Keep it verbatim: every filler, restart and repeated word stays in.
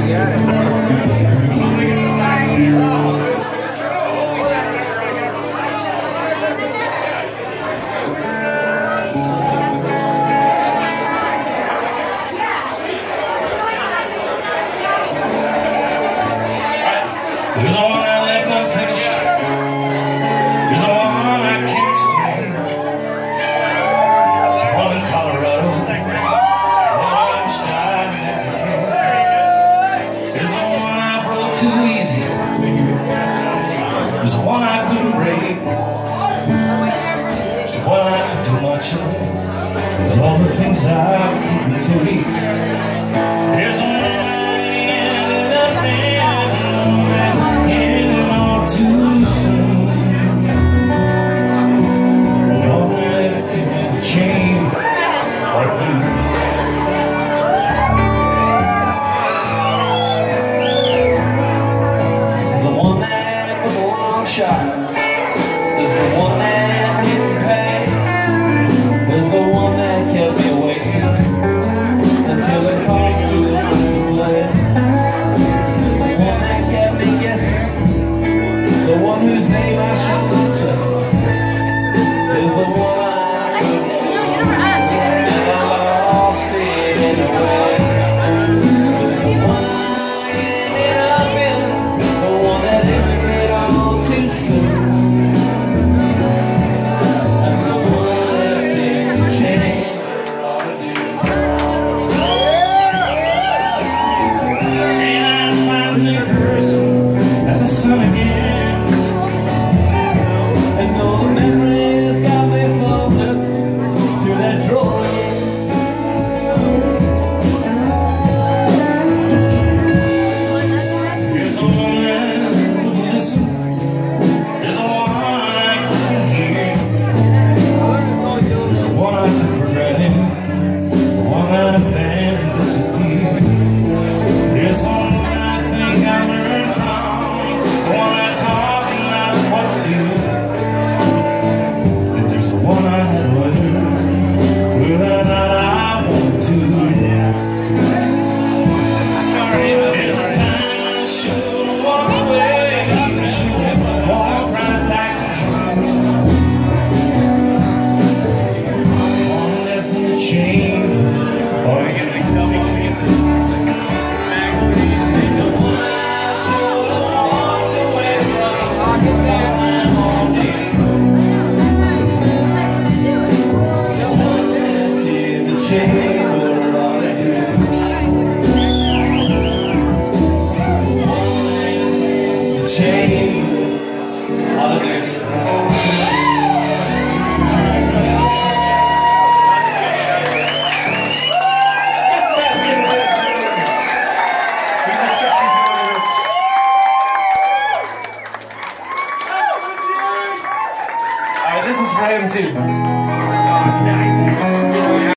There's a one I left unfinished. There's a one I can't explain. There's a one in Colorado. One I wish I never came. There's a one I broke too easy. There's a one I couldn't break. There's a one I took too much of. There's all the things I couldn't take. There's a one I ended up in. Too soon. All left to the chain or do. There's the one that was a long shot. There's the one that didn't pay. There's the one that kept me waiting until it cost too much to play. There's the one that kept me guessing. The one whose name I shouldn't say is the one I could do, and I lost it in a way. The one I ended up in, the one that ended all too soon, and the one left in the chain ought to do. And I finds me cursing at the sun again. And all the memories got me floating through that drawing. There's a one that wouldn't listen. There's a one I couldn't hear. There's a one I took for granted. The one that abandoned disappeared. There's one I think I learned from. The one I taught me not what to do. One I had learned whether or not I want to. There's a time I should walk away, I should walk right back to you. One left in the chain, or you can make me sing. There's a one I should have walked away from, calling all day. Chain, what ought to do? The chain ought to do. He's a sexy son. Alright, this is for him too.